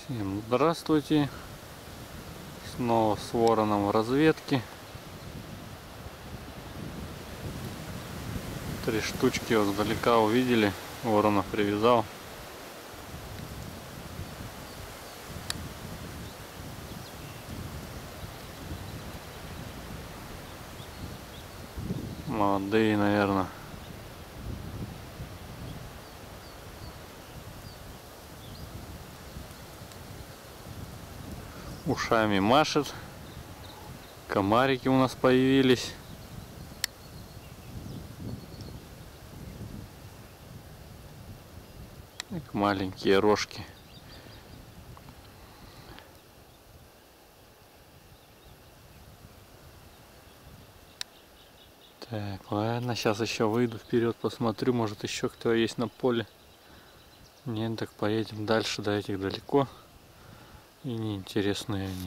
Всем здравствуйте! Снова с вороном в разведке. 3 штучки издалека увидели, ворона привязал. Молодые, наверное. Ушами машет. Комарики у нас появились. Как маленькие рожки. Так, ладно, сейчас еще выйду вперед, посмотрю, может еще кто есть на поле. Нет, так поедем дальше, до этих далеко. И неинтересные они.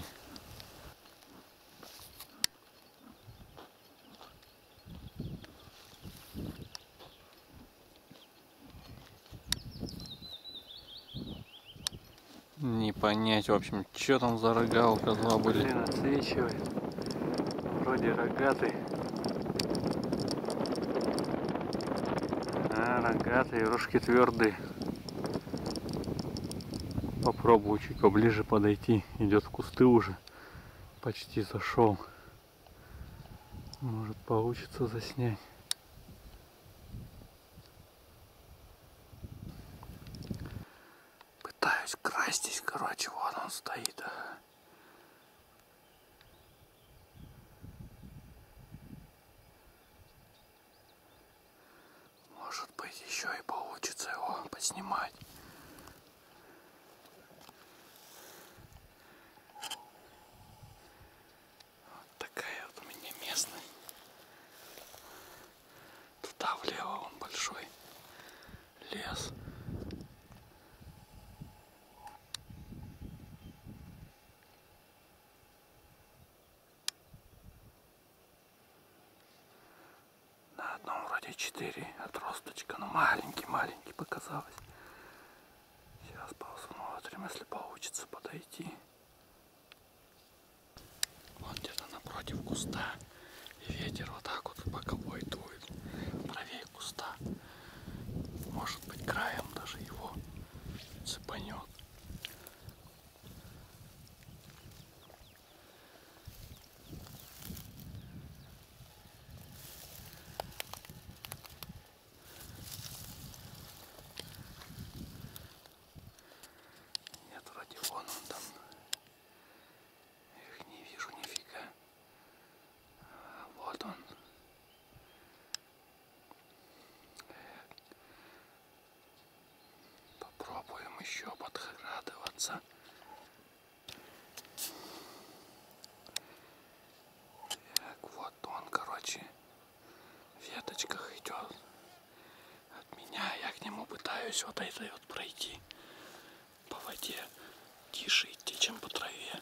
Не понять, в общем, что там за рога у козла были. Блин, отсвечивает. Вроде рогатый. А, рогатые, рожки твердые. Попробую чуть поближе подойти. Идет в кусты уже. Почти зашел. Может, получится заснять. Пытаюсь красть здесь, короче, вот он стоит. Может быть, еще и получится его поснимать. Вот такая вот у меня местность. Туда влево он большой лес. На одном вроде 4 отросточка, но маленький показалось. Сейчас посмотрим, если получится подойти. Вот где-то напротив куста. И ветер вот так вот боковой дует. Правее куста. Может быть, краем даже его цепанет. Нет, вроде вон он там. Их не вижу нифига. Вот он. Попробуем еще подкрадываться. Так, вот он, короче, в веточках идет от меня. Я к нему пытаюсь вот этой вот пройти по воде. Тише идти, чем по траве.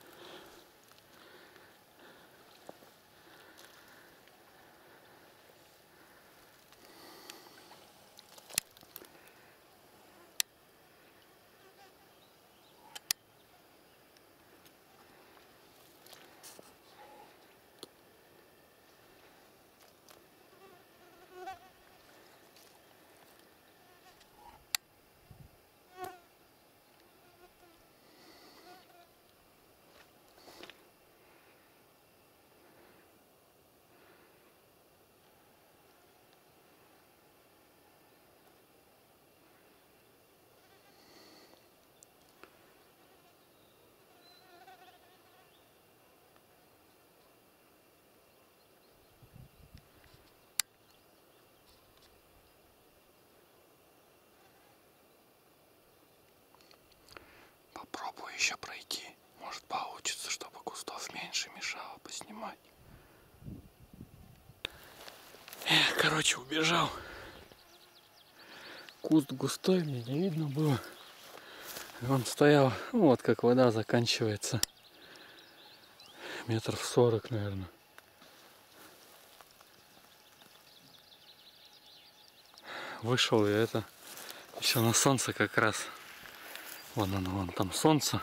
Попробую еще пройти. Может, получится, чтобы кустов меньше мешало поснимать. Короче, убежал. Куст густой, мне не видно было. Он стоял, ну, вот как вода заканчивается. Метров 40, наверное. Вышел и это. Еще на солнце как раз Вон оно, вон там солнце.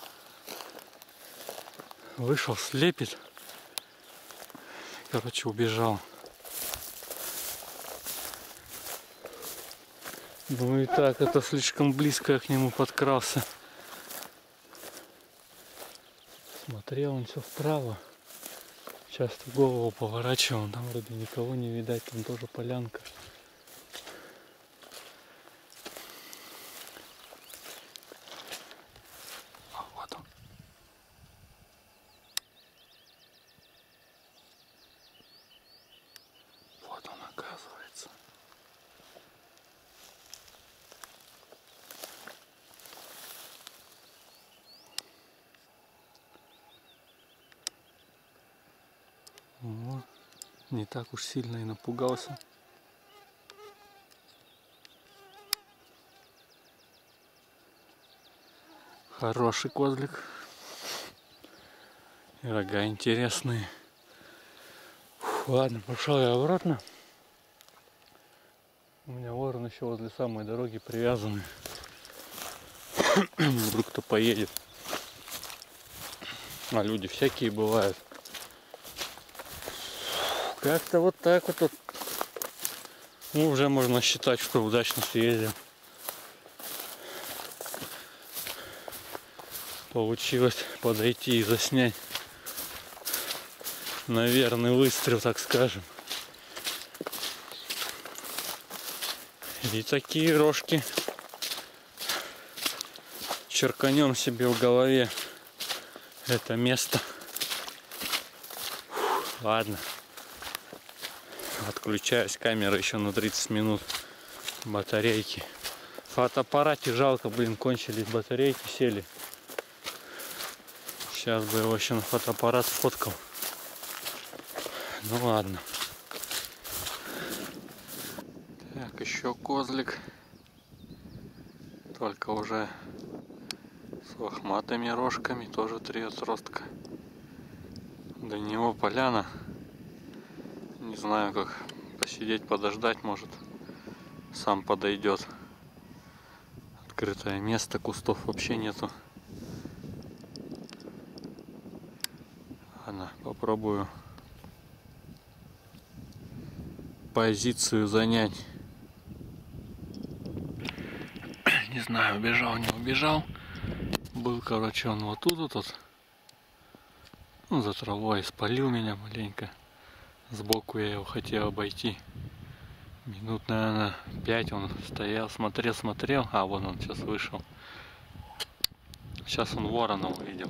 Вышел, слепит. Короче, убежал. Ну и так, это слишком близко я к нему подкрался. Смотрел он все вправо. Часто голову поворачивал, там вроде никого не видать, там тоже полянка. А вот он. Вот он, оказывается. О, не так уж сильно и напугался. Хороший козлик. И рога интересные. Фу, ладно, пошел я обратно. У меня ворон еще возле самой дороги привязаны. Вдруг кто поедет. А люди всякие бывают. Как-то вот так вот. Ну, уже можно считать, что удачно съездил. Получилось подойти и заснять на верный выстрел, так скажем. И такие рожки черканем себе в голове это место. Ладно. Отключаюсь, камера еще на 30 минут батарейки. В фотоаппарате жалко, блин, кончились батарейки, сели. Сейчас бы его еще на фотоаппарат сфоткал. Ну ладно. Так, еще козлик. Только уже с лохматыми рожками, тоже 3 отростка. До него поляна. Не знаю, как посидеть, подождать, может сам подойдет. Открытое место, кустов вообще нету. Ладно, попробую позицию занять. Не знаю, убежал, не убежал. Был, короче, он вот тут вот. Ну, за травой спалил меня маленько. Сбоку я его хотел обойти. Минут, наверное, 5 он стоял, смотрел. А, вон он сейчас вышел. Сейчас он ворона увидел.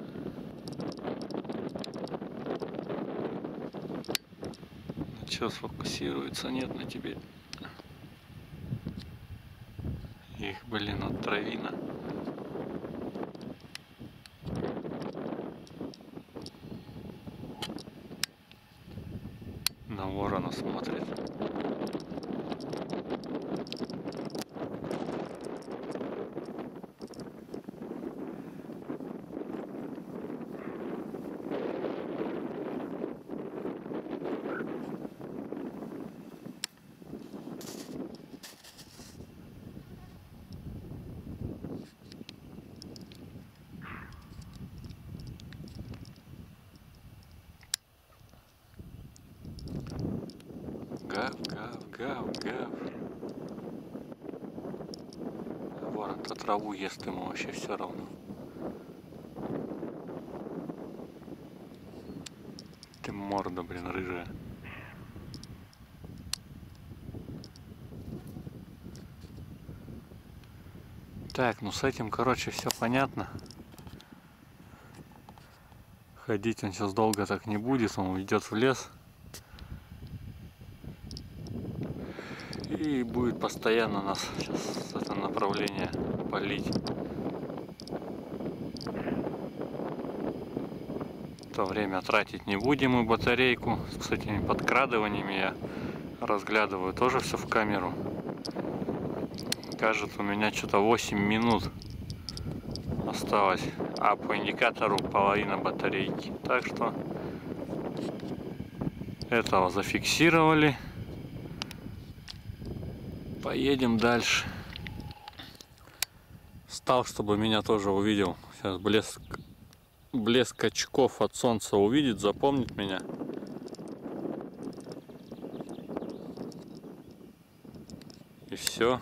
Ну что, сфокусируется? Нет на тебе. Их, блин, от травина. На ворона смотрит. Гав. Ворон-то траву ест, ему вообще все равно. Ты морда, блин, рыжая. Так, ну с этим, короче, все понятно. Ходить он сейчас долго так не будет, он уйдет в лес. И будет постоянно нас сейчас с этого направления палить. То время тратить не будем, и батарейку с этими подкрадываниями я разглядываю тоже все в камеру. Кажется, у меня что-то 8 минут осталось, а по индикатору половина батарейки. Так что этого зафиксировали. Поедем дальше. встал, чтобы меня тоже увидел. Сейчас блеск очков от солнца увидит, запомнит меня. И все.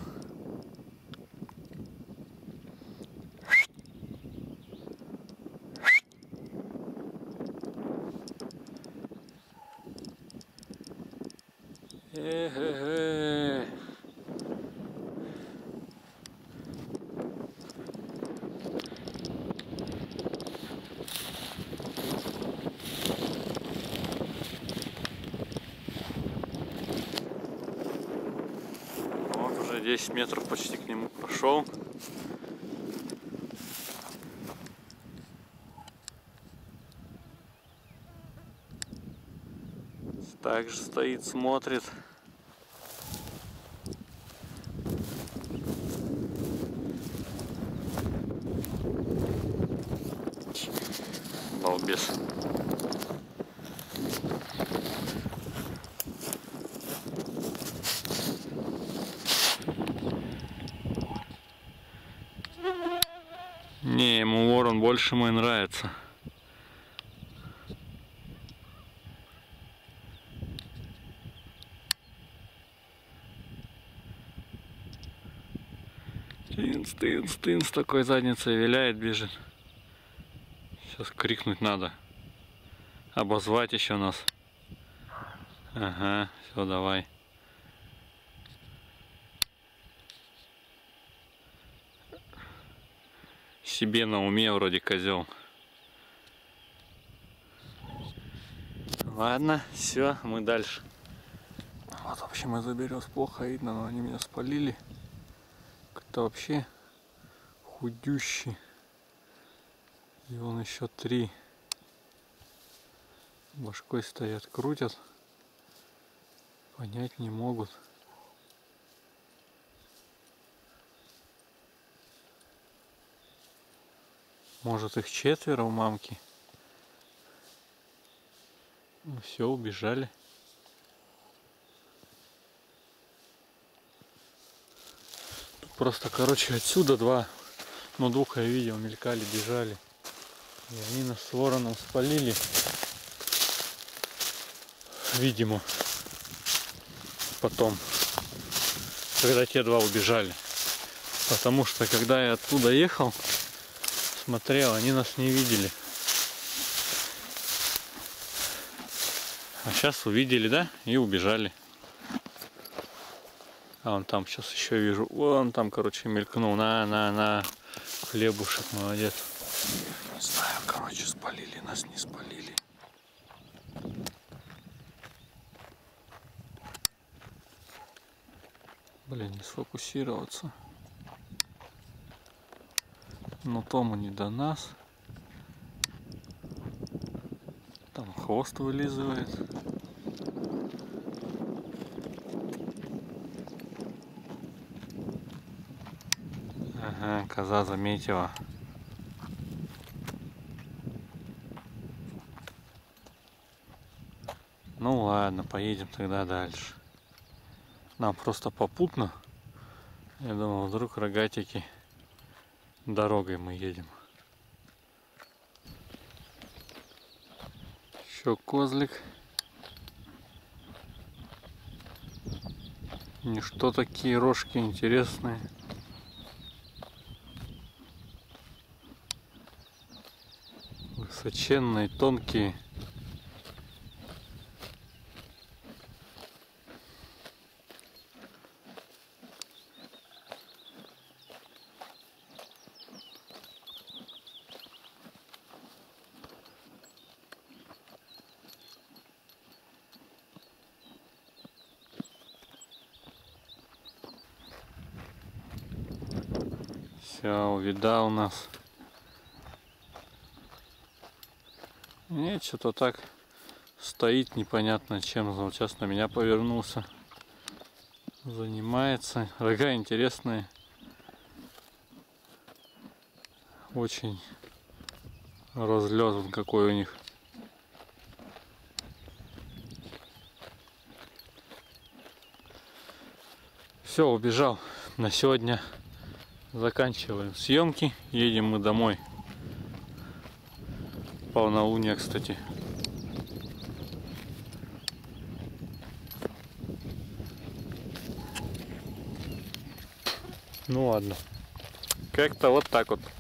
Вот уже 10 метров почти к нему прошел. Также стоит, смотрит. Балбес. Не, ему ворон больше мой нравится. Тынц, такой задницей виляет, бежит. Сейчас крикнуть надо. Обозвать еще нас. Ага, все, давай. Себе на уме вроде козел. Ладно, все, мы дальше. Вот вообще мы заберем, плохо видно, но они меня спалили. Как-то вообще худющий. И вон еще 3 башкой стоят, крутят. Понять не могут. Может, их 4 у мамки. Ну все, убежали. Тут просто, короче, отсюда 2, ну 2 я видел, мелькали, бежали. И они нас с вороном спалили. Видимо. Потом, когда те 2 убежали. Потому что, когда я оттуда ехал, смотрел, они нас не видели. А сейчас увидели, да? И убежали. А вон там сейчас еще вижу. Вон там, короче, мелькнул. На. Хлебушек, молодец. Не знаю, короче, спалили нас, не спалили. Блин, не сфокусироваться. Но Тому не до нас. Там хвост вылизывает. Ага, коза заметила. Ну ладно, поедем тогда дальше. Нам просто попутно. Я думал, вдруг рогатики. Дорогой мы едем. Еще козлик. Ничто, такие рожки интересные. Высоченные, тонкие. Все, увидал нас. Нет, что-то так стоит непонятно чем. Вот сейчас на меня повернулся. Занимается. Рога интересные. Очень разлет он какой у них. Все, убежал. На сегодня Заканчиваем съемки, едем мы домой. Полнолуние, кстати. Ну ладно. Как-то вот так вот.